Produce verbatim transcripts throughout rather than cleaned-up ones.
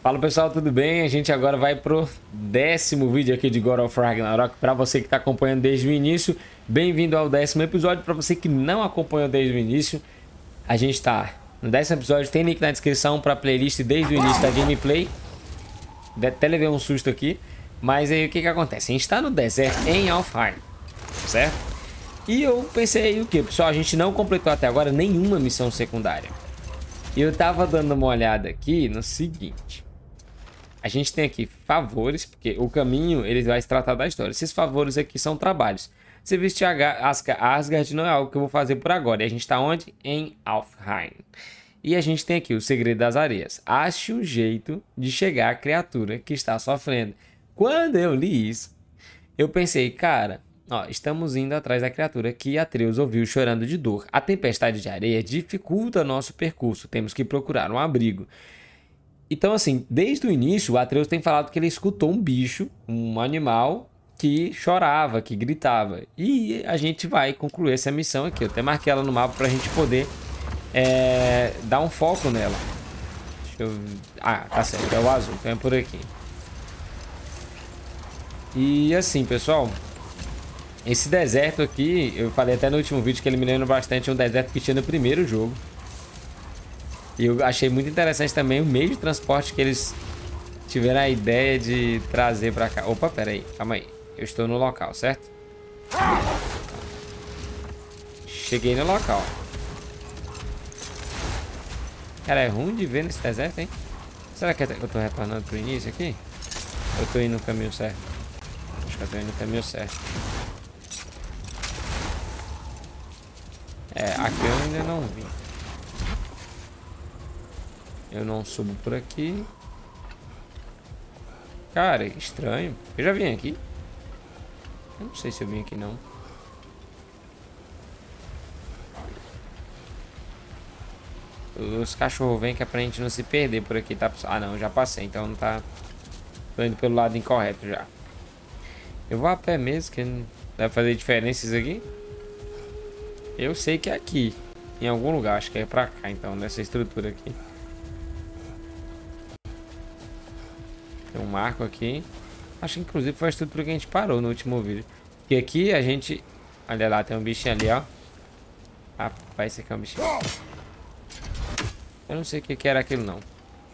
Fala pessoal, tudo bem? A gente agora vai pro décimo vídeo aqui de God of War Ragnarok. Para você que está acompanhando desde o início, bem-vindo ao décimo episódio. Para você que não acompanhou desde o início, a gente está no décimo episódio. Tem link na descrição para a playlist desde o início da gameplay. Até levei um susto aqui. Mas aí o que que acontece? A gente está no deserto em Alfheim, certo? E eu pensei o que, pessoal? A gente não completou até agora nenhuma missão secundária. E eu tava dando uma olhada aqui no seguinte. A gente tem aqui favores, porque o caminho ele vai se tratar da história. Esses favores aqui são trabalhos. Se vestir Asgard não é algo que eu vou fazer por agora. E a gente está onde? Em Alfheim. E a gente tem aqui o segredo das areias. Ache um jeito de chegar à criatura que está sofrendo. Quando eu li isso, eu pensei, cara, ó, estamos indo atrás da criatura que Atreus ouviu chorando de dor. A tempestade de areia dificulta nosso percurso. Temos que procurar um abrigo. Então, assim, desde o início, o Atreus tem falado que ele escutou um bicho, um animal, que chorava, que gritava. E a gente vai concluir essa missão aqui. Eu até marquei ela no mapa pra gente poder é, dar um foco nela. Deixa eu... Ah, tá certo, é o azul, então é por aqui. E assim, pessoal, esse deserto aqui, eu falei até no último vídeo que ele me lembra bastante um deserto que tinha no primeiro jogo. E eu achei muito interessante também o meio de transporte que eles tiveram a ideia de trazer pra cá. Opa, pera aí, calma aí. Eu estou no local, certo? Cheguei no local. Cara, é ruim de ver nesse deserto, hein? Será que eu tô retornando pro início aqui? Ou eu tô indo no caminho certo? Acho que eu tô indo no caminho certo. É, aqui eu ainda não vi. Eu não subo por aqui. Cara, estranho. Eu já vim aqui. Eu não sei se eu vim aqui, não. Os cachorros vêm que é pra gente não se perder por aqui, tá? Ah, não, já passei, então não tá... Tô indo pelo lado incorreto já. Eu vou a pé mesmo, que não deve fazer diferença isso aqui. Eu sei que é aqui. Em algum lugar, acho que é pra cá, então, nessa estrutura aqui. Tem um marco aqui. Acho que inclusive foi a estrutura que a gente parou no último vídeo. E aqui a gente... Olha lá, tem um bichinho ali, ó. Rapaz, esse aqui é um bichinho. Eu não sei o que que era aquilo, não.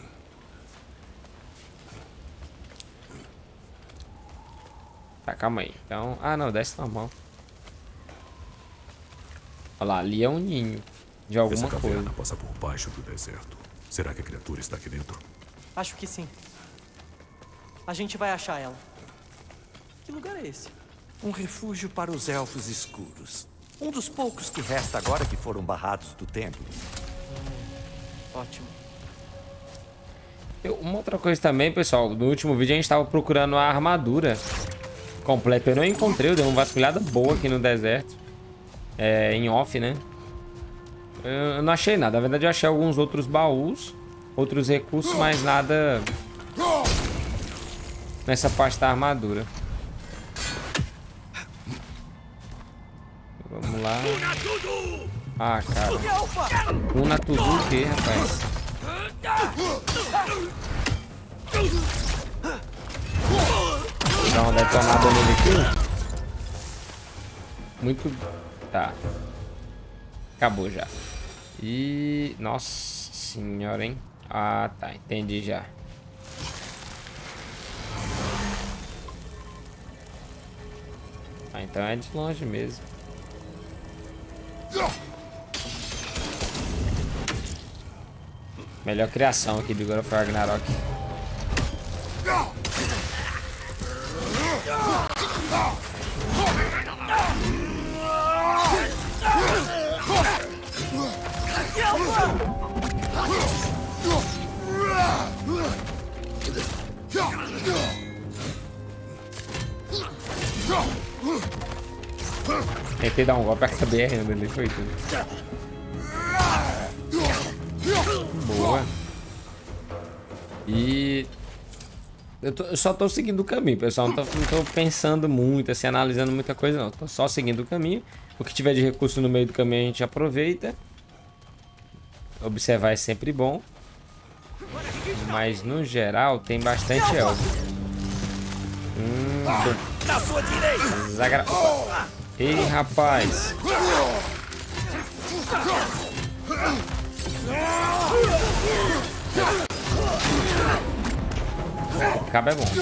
Tá, calma aí. Então... Ah, não, desce normal. Olha lá, ali é um ninho de alguma Essa coisa. caverna passa por baixo do deserto. Será que a criatura está aqui dentro? Acho que sim. A gente vai achar ela. Que lugar é esse? Um refúgio para os elfos escuros. Um dos poucos que resta agora que foram barrados do templo. Hum, ótimo. Eu, uma outra coisa também, pessoal. No último vídeo a gente estava procurando a armadura completa. Eu não encontrei, eu dei uma vasculhada boa aqui no deserto. É, em off, né? Eu não achei nada. Na verdade eu achei alguns outros baús, outros recursos, mas nada... Nessa parte da armadura. Vamos lá. Ah, cara. Una tudo o que, rapaz? Vou dar uma detonada nele aqui. Muito... Tá. Acabou já. E... Nossa senhora, hein? Ah, tá. Entendi já. Ah, então é de longe mesmo. Melhor criação aqui do God of War Ragnarok. Tentei dar um golpe, acabei errando ali, foi tudo. Boa. E... Eu, tô, eu só tô seguindo o caminho, pessoal. Não tô, não tô pensando muito, assim, analisando muita coisa, não. Tô só seguindo o caminho. O que tiver de recurso no meio do caminho a gente aproveita. Observar é sempre bom. Mas no geral tem bastante elfo. Hum, Na sua direita! Zagra... Ei, rapaz. O cabo é bom.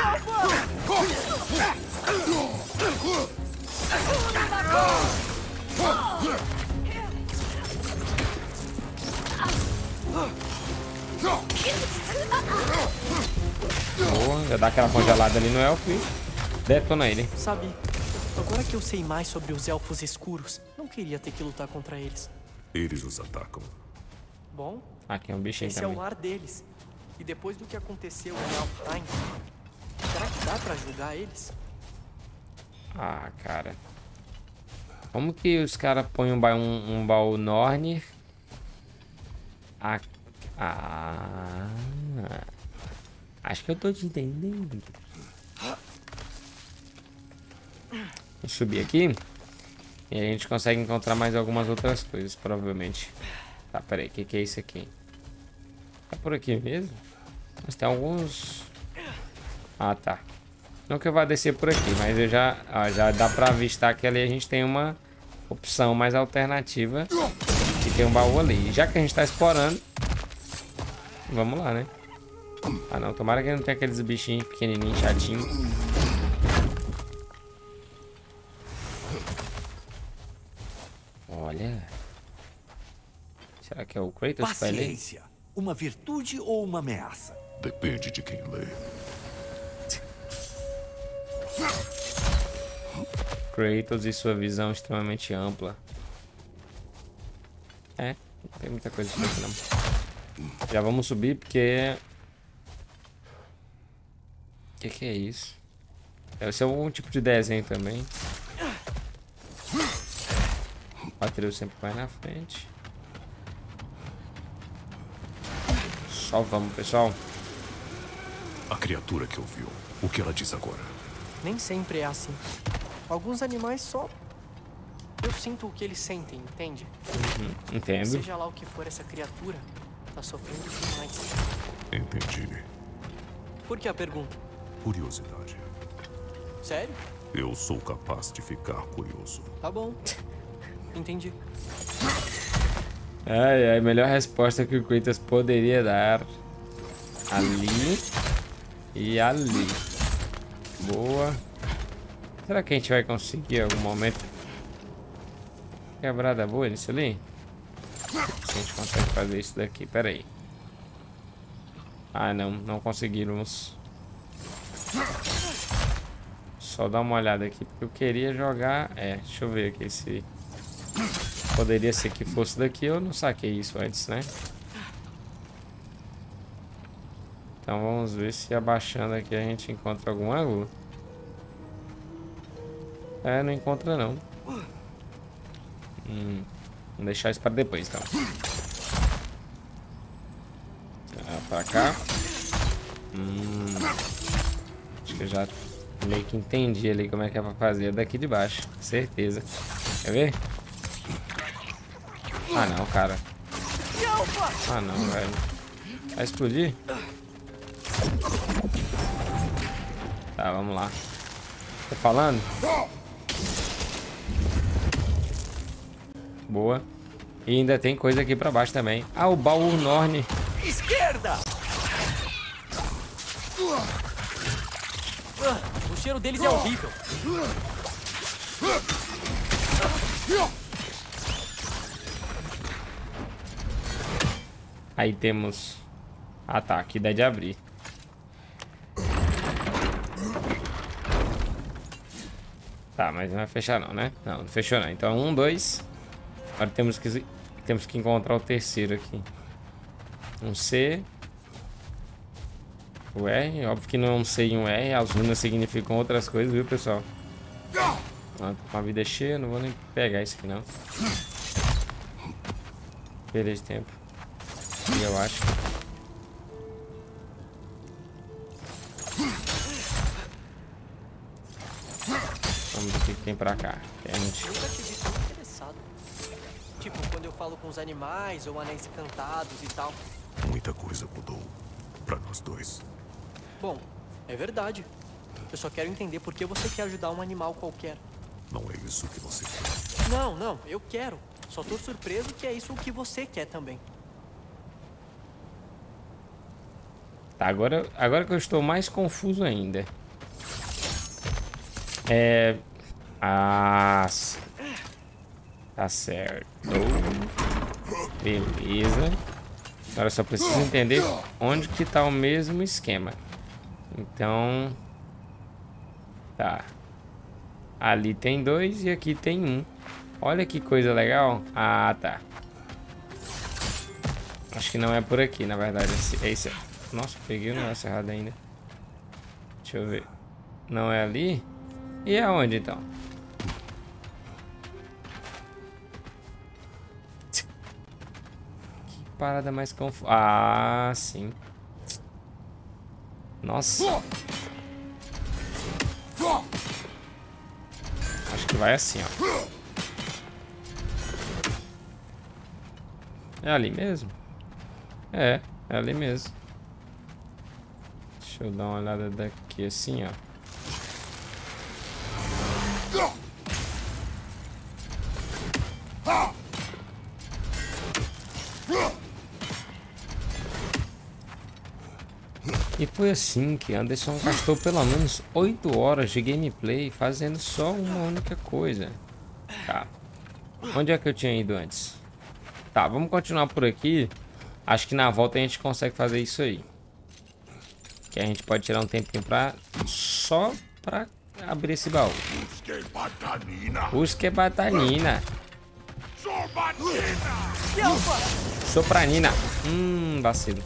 Boa, já dá aquela congelada ali no elfo e detona ele. Sabe, agora que eu sei mais sobre os elfos escuros, não queria ter que lutar contra eles. Eles os atacam. Bom, Aqui é um bichinho esse é também. o lar deles. E depois do que aconteceu em Alfheim, será que dá pra julgar eles? Ah, cara. Como que os caras põem um, ba um, um baú Nornir? Ah, ah, acho que eu tô te entendendo. Vou subir aqui. E a gente consegue encontrar mais algumas outras coisas, provavelmente. Tá, peraí, o que, que é isso aqui? Tá por aqui mesmo? Mas tem alguns... Ah, tá. Não que eu vá descer por aqui, mas eu já, ó, já dá pra avistar que ali a gente tem uma opção mais alternativa. E tem um baú ali. E já que a gente tá explorando, vamos lá, né? Ah, não. Tomara que não tenha aqueles bichinhos pequenininhos, chatinhos. Olha. Será que é o Kratos que vai ler? Paciência. Uma virtude ou uma ameaça? Depende de quem lê. Kratos e sua visão extremamente ampla. É, não tem muita coisa aqui não. Já vamos subir porque... O que, que é isso? Deve ser algum tipo de desenho também. O Atreus sempre vai na frente. Só vamos, pessoal. A criatura que ouviu, o que ela diz agora? Nem sempre é assim. Alguns animais só... Eu sinto o que eles sentem, entende? Uhum, entendo. Seja lá o que for essa criatura, tá sofrendo demais. Entendi. Por que a pergunta? Curiosidade. Sério? Eu sou capaz de ficar curioso. Tá bom. Entendi. Ai, ai, melhor resposta que o Kratos poderia dar. Ali. E ali. Boa. Será que a gente vai conseguir em algum momento? Quebrada boa nisso ali? Se a gente consegue fazer isso daqui, pera aí. Ah, não, não conseguimos. Só dar uma olhada aqui, porque eu queria jogar... É, deixa eu ver aqui se... Poderia ser que fosse daqui, eu não saquei isso antes, né? Então vamos ver se abaixando aqui a gente encontra algum ângulo. É, não encontra não. Hum, vamos deixar isso para depois, então. Ah, pra cá. Hum, acho que eu já meio que entendi ali como é que é pra fazer daqui de baixo. Certeza. Quer ver? Ah não, cara. Ah não, velho. Vai explodir? Tá, vamos lá. Tô falando? Boa. E ainda tem coisa aqui pra baixo também. Ah, o baú Nornir. Esquerda! O cheiro deles é horrível. Aí temos... Ah tá, aqui dá de abrir. Tá, mas não vai fechar não, né? Não, não fechou não. Então um, dois. Agora temos que, temos que encontrar o terceiro aqui. Um C. O R. Óbvio que não é um C e um R. As runas significam outras coisas, viu, pessoal? Ah, tô com a vida cheia, não vou nem pegar isso aqui não. Perda de tempo. E eu acho. Vamos ver o que tem pra cá. Gente. Nunca te vi tão interessado. Tipo, quando eu falo com os animais ou anéis encantados e tal. Um Muita coisa mudou. Pra nós dois. Bom, é verdade. Eu só quero entender por que você quer ajudar um animal qualquer. Não é isso que você quer. Não, não, eu quero. Só tô surpreso que é isso que você quer também. Tá, agora, agora que eu estou mais confuso ainda. É... Ah... Tá certo. Beleza. Agora eu só preciso entender onde que tá o mesmo esquema. Então... Tá. Ali tem dois e aqui tem um. Olha que coisa legal. Ah, tá. Acho que não é por aqui, na verdade. É esse. Nossa, peguei o negócio errado ainda. Deixa eu ver. Não é ali? E é onde então? Que parada mais confusa. Ah, sim. Nossa. Acho que vai assim, ó. É ali mesmo? É, é ali mesmo. Deixa eu dar uma olhada daqui assim, ó. E foi assim que Anderson gastou pelo menos oito horas de gameplay fazendo só uma única coisa. Tá. Onde é que eu tinha ido antes? Tá, vamos continuar por aqui. Acho que na volta a gente consegue fazer isso aí. Que a gente pode tirar um tempinho pra... Só pra abrir esse baú. Busque batanina. Sopranina. Hum, vacilo.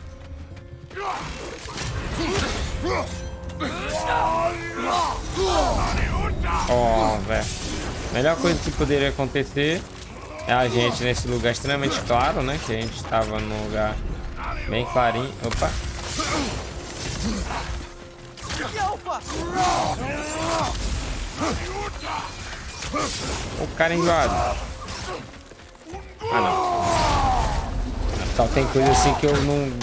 Ó, oh, velho. Melhor coisa que poderia acontecer é a gente nesse lugar extremamente claro, né? Que a gente estava num lugar bem clarinho. Opa. O cara enjoado. Ah, não. Só tem coisa assim que eu não...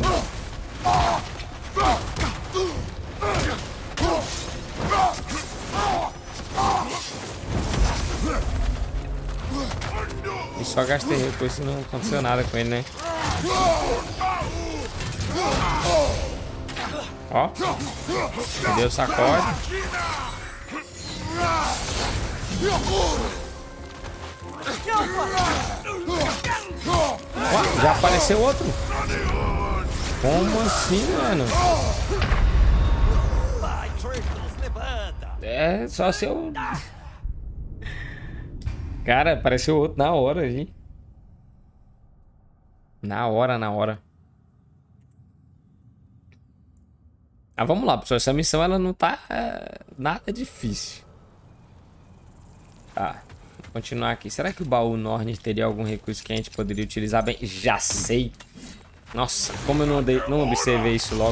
E só gastei recurso e não aconteceu nada com ele, né? Ó. Deu sacode. Ó, já apareceu outro. Como assim, mano? É, só se eu... Cara, apareceu outro na hora ali. Na hora, na hora. Ah, vamos lá, pessoal. Essa missão, ela não tá é, nada difícil. Tá. Vou continuar aqui. Será que o baú Norn teria algum recurso que a gente poderia utilizar bem? Já sei. Nossa, como eu não, dei, não observei isso logo.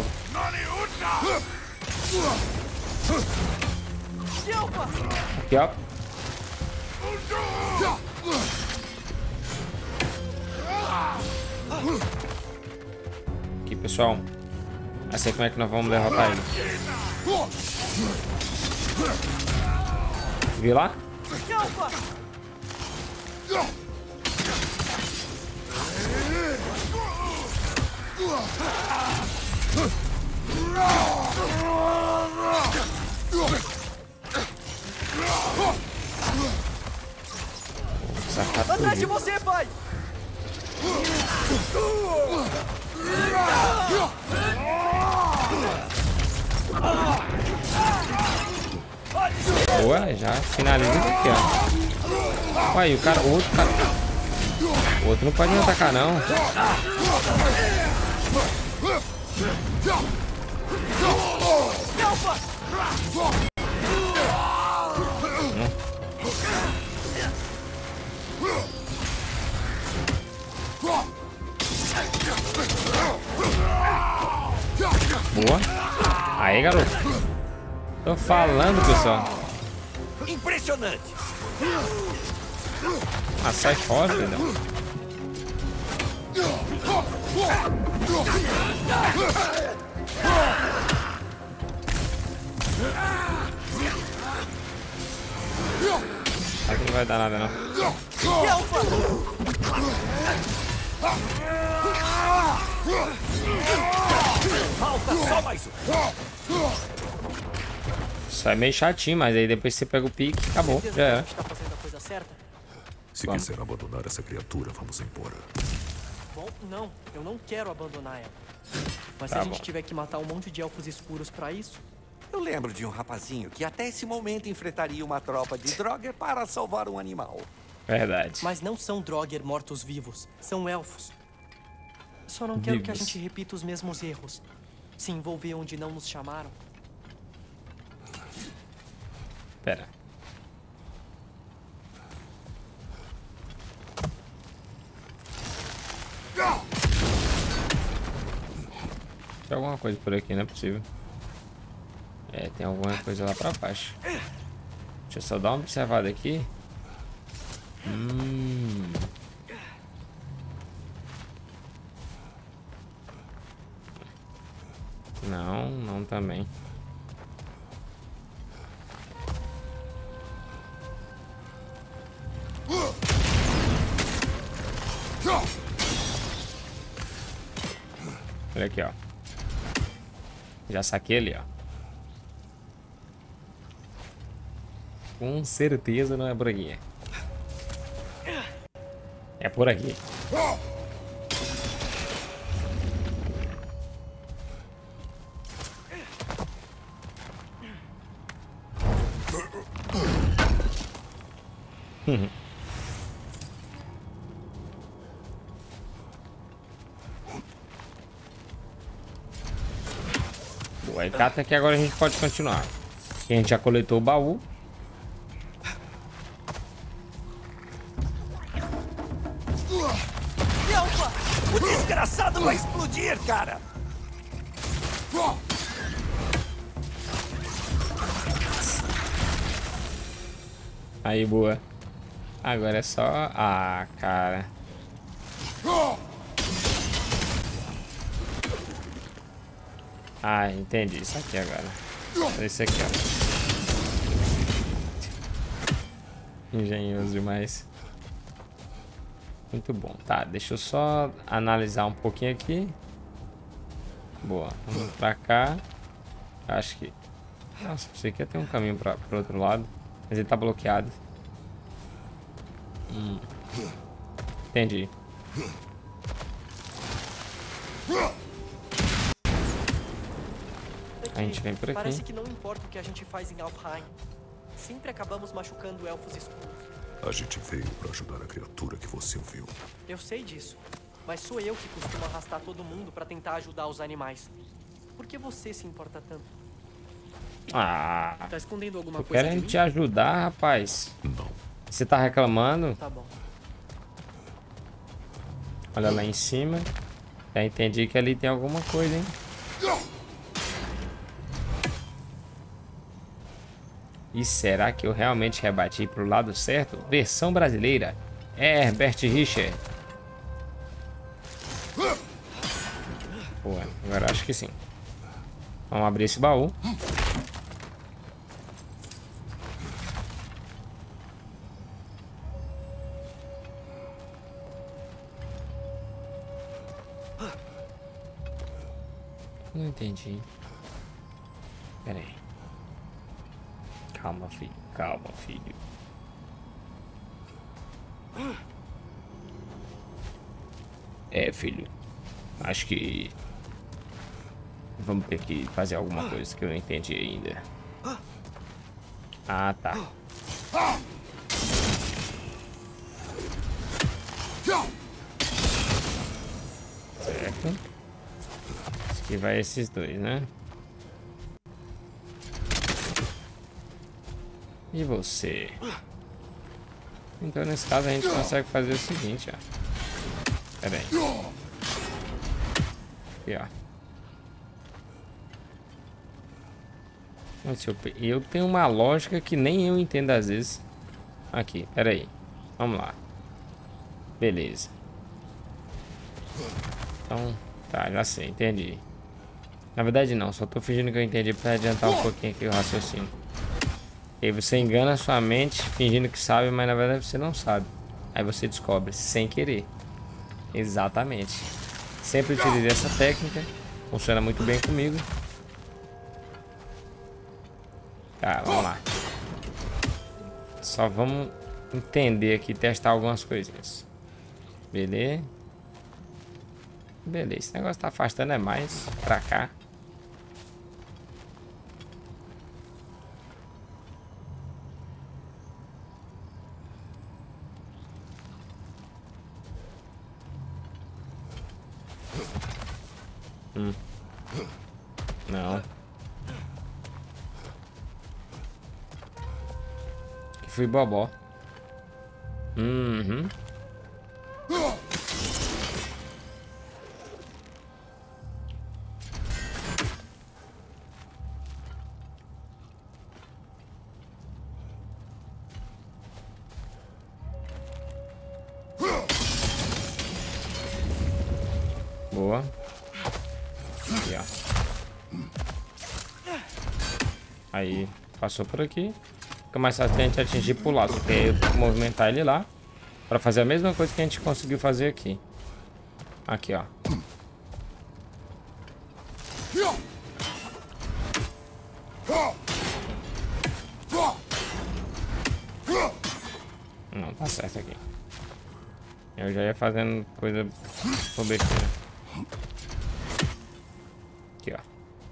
Aqui, ó. Aqui, pessoal. Eu sei como é que nós vamos derrotar ele. Viu lá? Atrás de você, pai! Boa, já finaliza aqui, ó. Aí, o cara, o outro cara. O outro não pode me atacar, não. Boa. Aí, garoto. Tô falando, pessoal. Impressionante. Ah, sai fora, entendeu? Aqui não vai dar nada, não. Falta só mais um. Isso é meio chatinho, mas aí depois você pega o pique e acabou. Já era. Tá fazendo a coisa certa? Se Vamos. quiser abandonar essa criatura, vamos embora. Bom, não. Eu não quero abandonar ela. Mas Tá se a gente bom. tiver que matar um monte de elfos escuros pra isso... Eu lembro de um rapazinho que até esse momento enfrentaria uma tropa de Draugr para salvar um animal. Verdade. Mas não são Draugr mortos-vivos. São elfos. Só não quero que a Vivos. gente repita os mesmos erros. Se envolver onde não nos chamaram. Pera. Tem alguma coisa por aqui, não é possível. É, tem alguma coisa lá pra baixo. Deixa eu só dar uma observada aqui. Hum. Não, não também. Olha aqui, ó. Já saquei ali, ó. Com certeza não é por aqui. É por aqui. Boa, e cata que agora a gente pode continuar. A gente já coletou o baú. O desgraçado vai explodir, cara! Aí, boa. Agora é só... Ah, cara. Ah, entendi isso aqui agora. Esse aqui, ó. Engenhoso demais. Muito bom. Tá, deixa eu só analisar um pouquinho aqui. Boa. Vamos pra cá. Acho que... Nossa, pensei que ia ter um caminho pra, pro outro lado. Mas ele tá bloqueado. Hum. Entendi. A gente vem por aqui. Parece que não importa o que a gente faz em Alfheim. Sempre acabamos machucando elfos escuros. A gente veio para ajudar a criatura que você ouviu. Eu sei disso. Mas sou eu que costumo arrastar todo mundo pra tentar ajudar os animais. Por que você se importa tanto? Ah, Tá escondendo alguma eu coisa quero de mim? te ajudar, rapaz. Não. Você tá reclamando? Tá bom. Olha lá em cima. Já entendi que ali tem alguma coisa, hein? E será que eu realmente rebati pro lado certo? Versão brasileira. É Herbert Richard. Pô, agora acho que sim. Vamos abrir esse baú. Não entendi. Pera aí. Calma, filho. Calma, filho. É, filho. Acho que... Vamos ter que fazer alguma coisa que eu não entendi ainda. Ah, tá. Certo. Esse aqui vai esses dois, né? E você? Então, nesse caso, a gente consegue fazer o seguinte, ó. Pera aí. Aqui, ó. Nossa, eu, pe- eu tenho uma lógica que nem eu entendo às vezes. Aqui, pera aí. Vamos lá. Beleza. Então, tá, já sei, entendi. Na verdade não, só tô fingindo que eu entendi pra adiantar um pouquinho aqui o raciocínio. E aí você engana a sua mente fingindo que sabe, mas na verdade você não sabe. Aí você descobre, sem querer. Exatamente. Sempre utilizei essa técnica. Funciona muito bem comigo. Tá, vamos lá. Só vamos entender aqui, testar algumas coisinhas. Beleza. Beleza, esse negócio tá afastando é mais pra cá. Hum. Não. Que fui bobó. Uhum. Boa. Aqui, ó. Aí, passou por aqui. Fica mais fácil a gente atingir pro lado. Porque aí eu tenho que movimentar ele lá. Pra fazer a mesma coisa que a gente conseguiu fazer aqui. Aqui, ó. Não, tá certo aqui. Eu já ia fazendo coisa por besteira. Aqui, ó.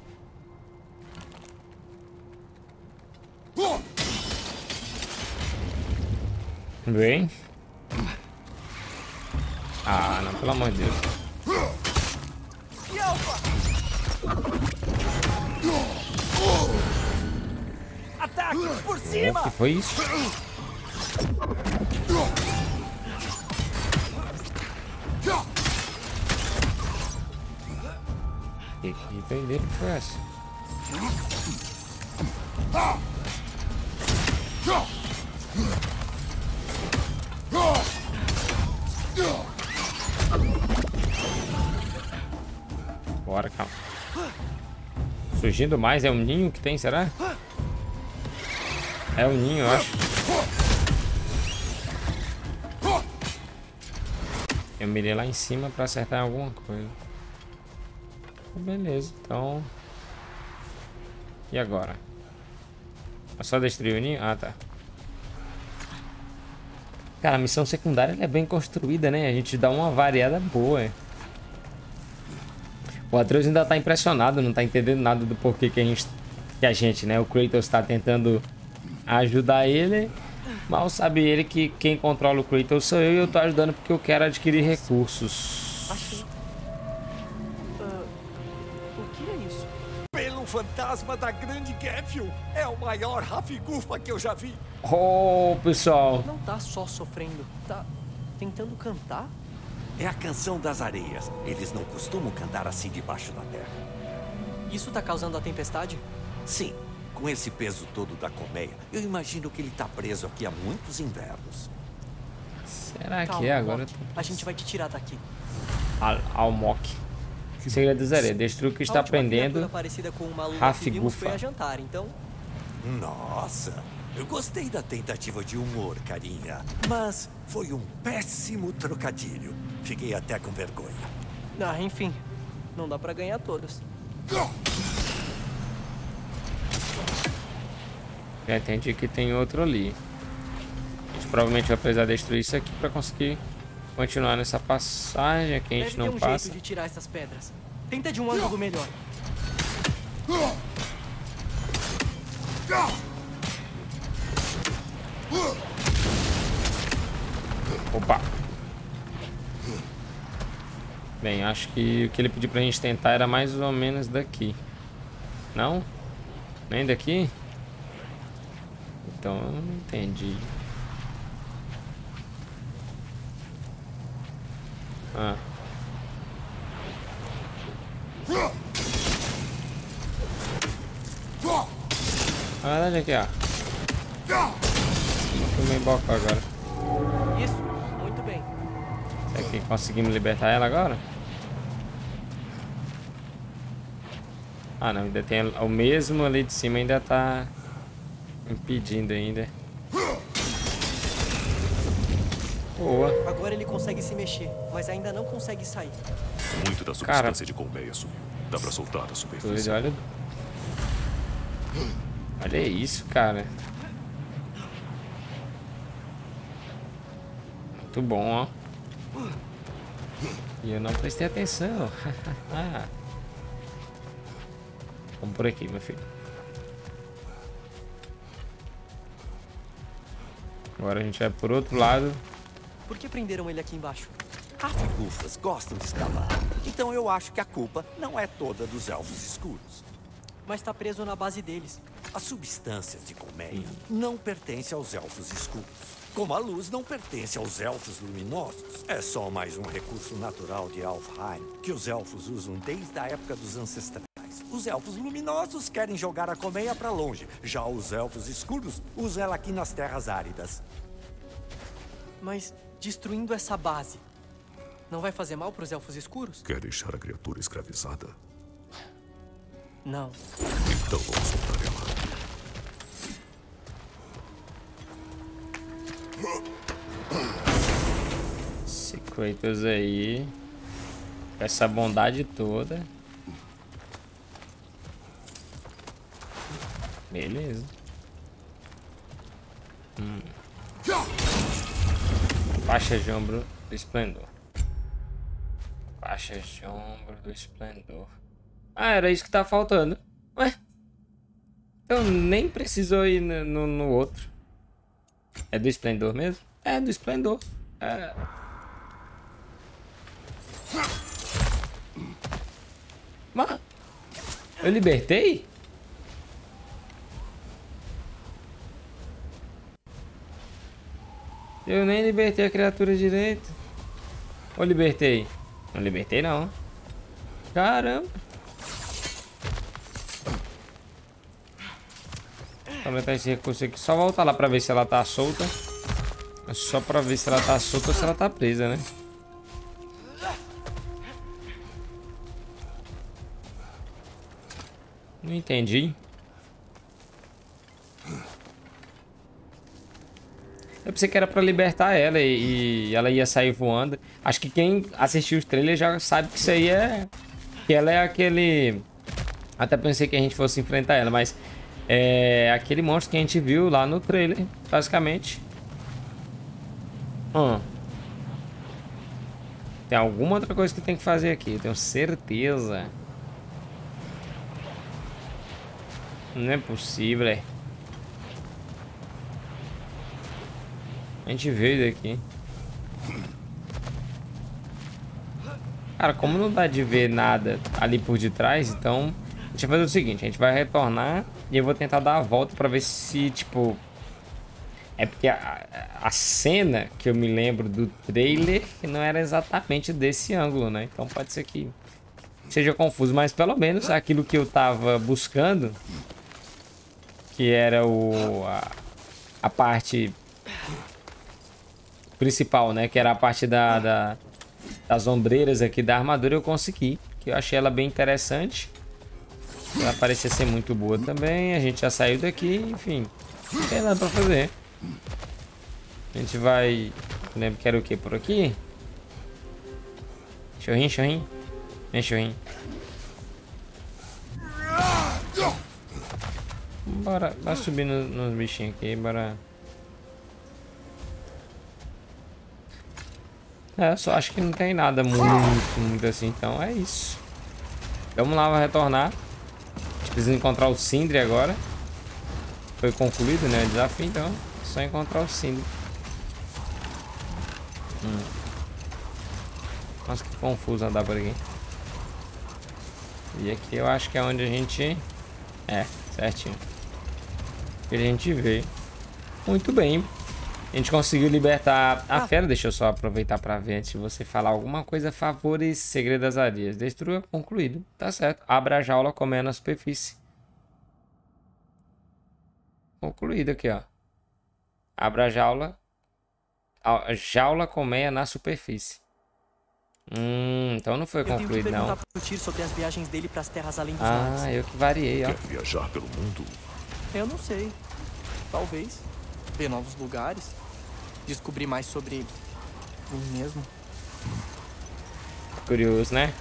Bem. Ah, não, pelo amor de Deus. Ataque por cima! O que foi isso? Que que doideira que foi essa? Bora, calma. Surgindo mais, é um ninho que tem, será? É um ninho, eu acho. Eu mirei lá em cima pra acertar alguma coisa. Beleza, então... E agora? É só destruir o ninho? Ah, tá. Cara, a missão secundária ela é bem construída, né? A gente dá uma variada boa. O Atreus ainda tá impressionado, não tá entendendo nada do porquê que a gente... Que a gente, né? O Kratos tá tentando ajudar ele. Mal sabe ele que quem controla o Kratos sou eu e eu tô ajudando porque eu quero adquirir recursos. Achei. Uh, o que é isso? Pelo fantasma da grande Gefil. É o maior Rafigufa que eu já vi. Oh, pessoal. Não tá só sofrendo, tá tentando cantar? É a canção das areias. Eles não costumam cantar assim debaixo da terra. Isso tá causando a tempestade? Sim, com esse peso todo da colmeia, eu imagino que ele tá preso aqui há muitos invernos. Será Calma, que é agora? Loki. A gente vai te tirar daqui. Al Almok. Segredo dos areias. Destrua o que está A última prendendo. criatura parecida com uma lua que vimos foi a jantar, então... Nossa, eu gostei da tentativa de humor, carinha. Mas foi um péssimo trocadilho. Fiquei até com vergonha. Ah, enfim. Não dá pra ganhar todas. Já entendi que tem outro ali. A gente provavelmente vai precisar destruir isso aqui para conseguir continuar nessa passagem. Aqui a gente Deve ter não um passa. jeito de tirar essas pedras. Tenta de um ângulo melhor. Opa! Bem, acho que o que ele pediu pra gente tentar era mais ou menos daqui. Não? Nem daqui? Então eu não entendi. Ah. Na verdade aqui, ó. Tomei boca agora. Isso, muito bem. Será que conseguimos libertar ela agora? Ah, não. Ainda tem o mesmo ali de cima. Ainda tá impedindo ainda. Boa. Agora ele consegue se mexer, mas ainda não consegue sair. Muito da substância de colmeia sumiu. Dá pra soltar a superfície. Olha... Olha isso, cara. Muito bom, ó. E eu não prestei atenção. Vamos por aqui, meu filho. Agora a gente vai por outro lado. Por que prenderam ele aqui embaixo? Afigufas gostam de escavar. Então eu acho que a culpa não é toda dos elfos escuros. Mas tá preso na base deles. As substâncias de colmeia não pertencem aos elfos escuros. Como a luz não pertence aos elfos luminosos. É só mais um recurso natural de Alfheim que os elfos usam desde a época dos ancestrais. Os elfos luminosos querem jogar a colmeia para longe. Já os elfos escuros usam ela aqui nas terras áridas. Mas destruindo essa base, não vai fazer mal para os elfos escuros? Quer deixar a criatura escravizada? Não. Então vamos soltar ela. Esse Kratos aí. Com essa bondade toda. Beleza. Hum. Faixa de ombro do esplendor. Faixa de ombro do esplendor. Ah, era isso que tá faltando. Ué? Então nem precisou ir no, no, no outro. É do esplendor mesmo? É do esplendor. É. Mas eu libertei? Eu nem libertei a criatura direito. Ou libertei? Não libertei não. Caramba. Vou aumentar esse recurso aqui. Só voltar lá pra ver se ela tá solta. Só pra ver se ela tá solta ou se ela tá presa, né? Não entendi. Eu pensei que era pra libertar ela e, e ela ia sair voando. Acho que quem assistiu os trailers já sabe que isso aí é... Que ela é aquele... Até pensei que a gente fosse enfrentar ela, mas... É aquele monstro que a gente viu lá no trailer, basicamente. Hum. Tem alguma outra coisa que tem que fazer aqui, eu tenho certeza. Não é possível, é. A gente veio daqui. Cara, como não dá de ver nada ali por detrás, então... A gente vai fazer o seguinte, a gente vai retornar e eu vou tentar dar a volta pra ver se, tipo... É porque a, a cena que eu me lembro do trailer não era exatamente desse ângulo, né? Então pode ser que seja confuso, mas pelo menos aquilo que eu tava buscando, que era o, a, a parte principal, né? Que era a parte da, da, das ombreiras aqui da armadura, eu consegui. Que eu achei ela bem interessante. Ela parecia ser muito boa também. A gente já saiu daqui, enfim. Não tem nada pra fazer. A gente vai... Eu lembro que era o que? Por aqui? Chorrinho, chorrinho. Vem, chorrinho. Bora, bora subir nos, nos bichinhos aqui, bora. É, eu só acho que não tem nada muito, muito assim, então é isso. Vamos lá, vamos retornar. A gente precisa encontrar o Sindri agora. Foi concluído, né, o desafio, então é só encontrar o Sindri. Hum. Nossa, que confuso andar por aqui. E aqui eu acho que é onde a gente... É, certinho. Que a gente veio. Muito bem. A gente conseguiu libertar a fera. Deixa eu só aproveitar para ver antes de você falar alguma coisa. Favores, segredo das arias. Destrua, concluído. Tá certo. Abra a jaula, comendo na superfície. Concluído aqui, ó. Abra a jaula. A jaula colmeia na superfície. Hum, então não foi Eu tenho que concluído, perguntar não. pro Tyr sobre as viagens dele pras terras além dos Ah, mares. eu que variei, ó. Quer viajar pelo mundo? Eu não sei. Talvez. Ver novos lugares. Descobrir mais sobre mim mesmo. Curioso, né?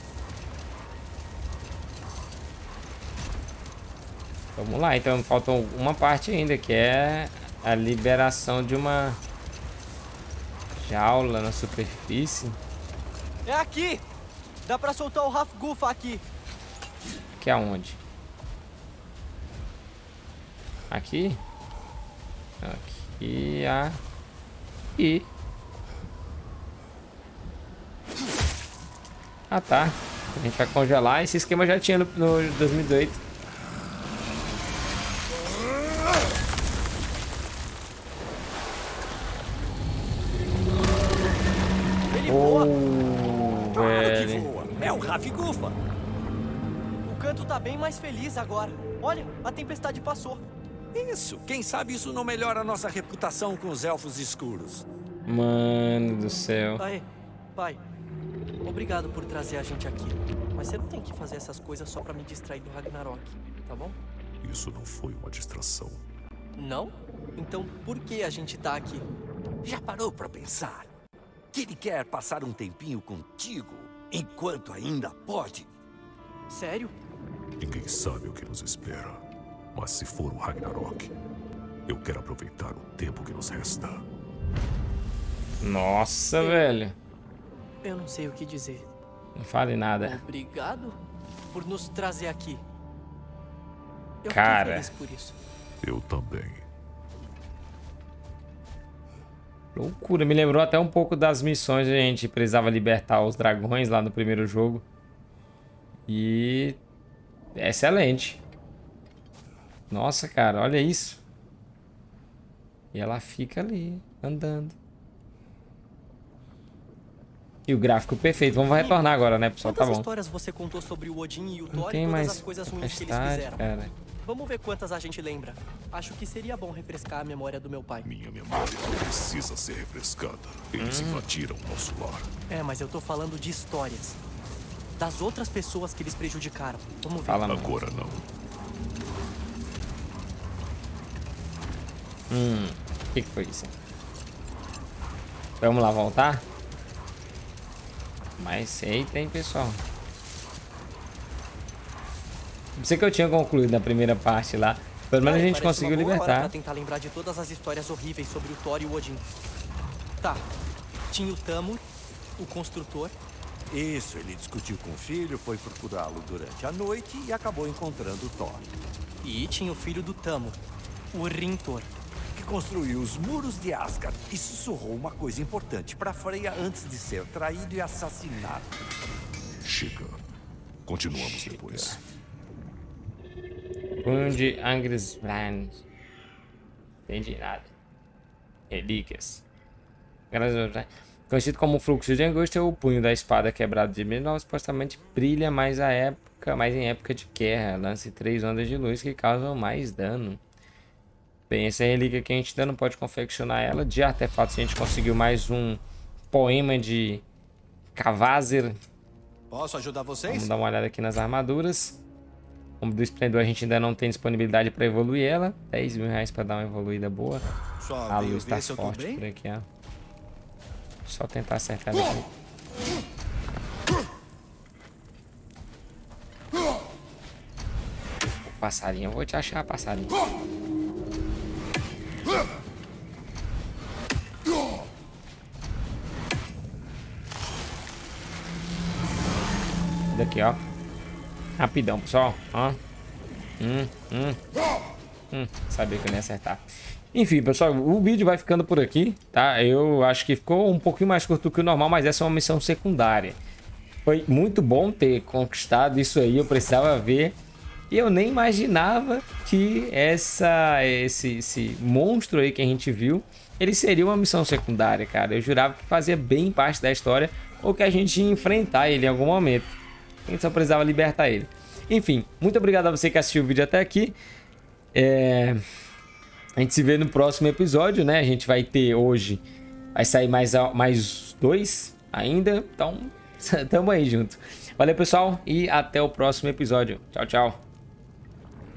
Vamos lá, então falta uma parte ainda, que é a liberação de uma jaula na superfície. É aqui! Dá pra soltar o Rafgufa aqui. Que é aonde? Aqui? Aqui, aqui. Ah, tá. A gente vai congelar. Esse esquema já tinha no, no dois mil e dezoito. Ele voa! Oh, Claro que velho. voa. É o Rafgufa. O canto tá bem mais feliz agora. Olha, a tempestade passou. Isso. Quem sabe isso não melhora a nossa reputação com os elfos escuros. Mano do céu. Aê, pai. Obrigado por trazer a gente aqui. Mas você não tem que fazer essas coisas só pra me distrair do Ragnarok, tá bom? Isso não foi uma distração. Não? Então por que a gente tá aqui? Já parou pra pensar que ele quer passar um tempinho contigo enquanto ainda pode? Sério? Ninguém sabe o que nos espera. Mas se for o Ragnarok, eu quero aproveitar o tempo que nos resta. Nossa, velho. Eu não sei o que dizer. Não fale nada. Obrigado por nos trazer aqui. Eu Cara. fiquei feliz por isso. Eu também. Loucura. Me lembrou até um pouco das missões. A gente precisava libertar os dragões lá no primeiro jogo. E... é excelente. Nossa, cara. Olha isso. E ela fica ali, andando. E o gráfico perfeito. Vamos retornar agora, né, pessoal? Quantas Tá bom. histórias você contou sobre o Odin e o Não Thor tem e todas mais as coisas ruins que eles tempestade, fizeram? cara. Vamos ver quantas a gente lembra. Acho que seria bom refrescar a memória do meu pai. Minha memória precisa ser refrescada. Eles invadiram nosso lar. É, mas eu tô falando de histórias. Das outras pessoas que eles prejudicaram. Vamos ver. Fala, mano. Agora não. Hum, o que, que foi isso? Vamos lá voltar? Mas eita, hein, pessoal. Não sei que eu tinha concluído na primeira parte lá. Pelo menos a Ai, gente parece conseguiu uma boa hora libertar. pra tentar lembrar de todas as histórias horríveis sobre o Thor e o Odin. Tá. Tinha o Tamo, o construtor. Isso, ele discutiu com o filho, foi procurá-lo durante a noite e acabou encontrando o Thor, E tinha o filho do Tamo, o Rintor. que construiu os muros de Asgard e sussurrou uma coisa importante para Freya antes de ser traído e assassinado. Chega. Continuamos depois. Punho de Angrisbrand. Entendi nada. Relíquias. Conhecido como fluxo de angústia, o punho da espada quebrado de Mjolnir supostamente brilha mais a época, mais em época de guerra. Lance três ondas de luz que causam mais dano. Bem, essa relíquia que a gente ainda não pode confeccionar ela. De artefatos a gente conseguiu mais um poema de Cavazer. Posso ajudar vocês? Vamos dar uma olhada aqui nas armaduras. Como do Esplendor a gente ainda não tem disponibilidade para evoluir ela. dez mil reais para dar uma evoluída boa. Só A veio luz ver tá se eu tô forte bem? por aqui, ó. Só tentar acertar daqui. O passarinho, eu vou te achar, passarinho. Daqui, ó. Rapidão, pessoal. Ó. Hum, hum. Hum, sabia que eu não ia acertar. Enfim, pessoal, o vídeo vai ficando por aqui, tá? Eu acho que ficou um pouquinho mais curto do que o normal, mas essa é uma missão secundária. Foi muito bom ter conquistado isso aí, eu precisava ver. E eu nem imaginava que essa, esse, esse monstro aí que a gente viu, ele seria uma missão secundária, cara. Eu jurava que fazia bem parte da história, ou que a gente ia enfrentar ele em algum momento. A gente só precisava libertar ele. Enfim, muito obrigado a você que assistiu o vídeo até aqui. É... A gente se vê no próximo episódio, né? A gente vai ter hoje... Vai sair mais, mais dois ainda, então tamo aí junto. Valeu, pessoal, e até o próximo episódio. Tchau, tchau.